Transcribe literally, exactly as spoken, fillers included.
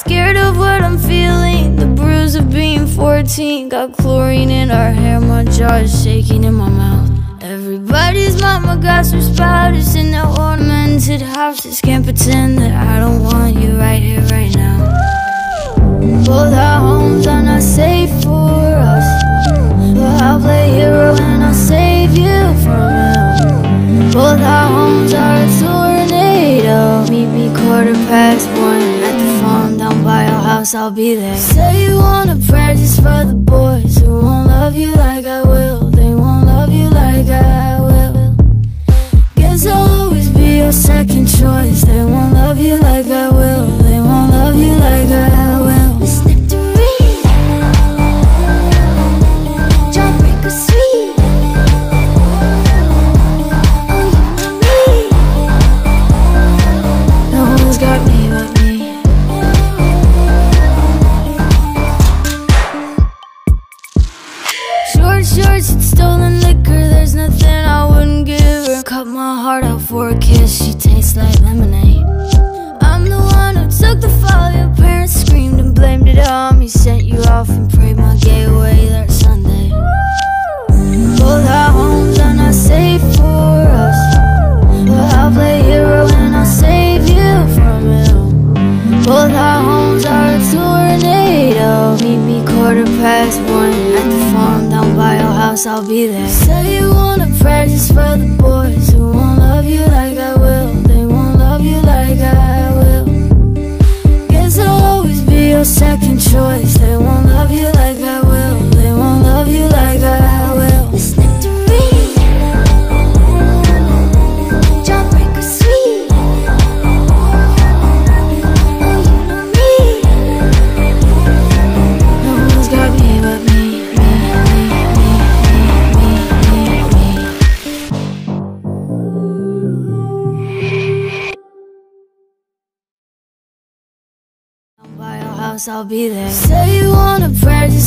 Scared of what I'm feeling, the bruise of being fourteen. Got chlorine in our hair, my jaw is shaking in my mouth. Everybody's mama got some spiders in their ornamented houses. Can't pretend that I don't want you right here, right now. Both our homes are not safe for us, but I'll play hero and I'll save you from him. Both our homes are a tornado. Meet me quarter past one at the farm down by our house, I'll be there. Say you wanna practice for the boys who won't love you like I will. They won't love you like I will. Guess I'll always be your second choice. They won't love you like I will. They won't love you like I will. It's nectarine, jawbreaker sweet. Oh, you and me, no one's got me but me. Short shorts and stolen liquor, there's nothing I wouldn't give her. Cut my heart out for a kiss, she tastes like lemonade. I'm the one who took the fall, your parents screamed and blamed it on me. Sent you off and prayed my gay away that Sunday. Both our homes are not safe for us, but I'll play hero and I'll save you from him. Both our homes are a tornado. Meet me quarter past one at the farm down by your house, I'll be there. Say you wanna practice for the boys who won't love you like I will. They won't love you like I will. Guess I'll always be your second choice. They won't love you like I will. They won't love you like I will. It's nectarine, jawbreaker sweet. Oh, you know me, no one's got me but me. By your house, I'll be there. Say you wanna practice